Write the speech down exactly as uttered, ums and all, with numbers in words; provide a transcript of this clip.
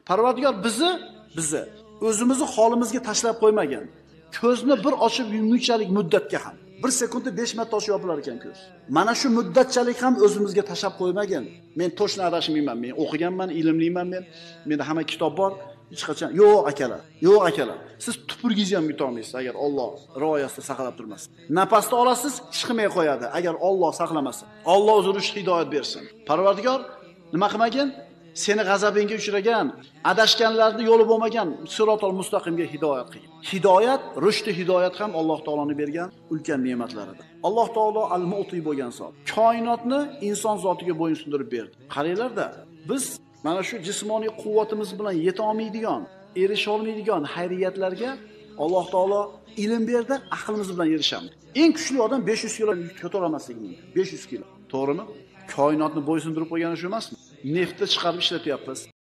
Parvardigor bizni, bizni o'zimizni holimizga tashlab qo'ymagan. Ko'zni bir ochib yumgunchalik muddatga ham bir sekundda besh marta ochib yopilar ekan ko'z. Mana shu muddatchalik ham o'zimizga tashlab qo'ymagan. Men to'shni adashmayman, men o'qiganman, ilmliman men. Menda hamma kitob bor. Hech qachon yo'q akalar, yo'q akalar. Siz tupurgingizni ham yuta olmaysiz agar Alloh rioyasida saqlab turmasa. Nafasni olasiz, chiqmay qo'yadi agar Alloh saqlamasa. Alloh o'zi rushd hidoyat bersin. Parvardigor nima qilmagan? Seni g'azabingga uchragan, adashganlarni yo'li bo'lmagan sirotol mustaqimga hidoyat qilgan. Hidoyat, rushdi hidoyat ham Alloh taoloning bergan ulkan ne'matlaridir. Alloh taolo al-Mu'ti bo'lgan zot. Koinotni inson zotiga bo'ysundirib berdi. Qaranglar-da, biz mana shu jismoniy quvvatimiz bilan yeta olmaydigan, erisha olmaydigan xayriyatlarga Alloh taolo ilm berdi, aqlimiz bilan erishamiz. Eng kuchli odam besh yuz kilo ko'tara olmasligi mumkin. besh yuz kilo. To'g'rimi? Koinotni bo'ysundirib qo'ygani shu emasmi? Neftni chiqarib ishlatyapmiz.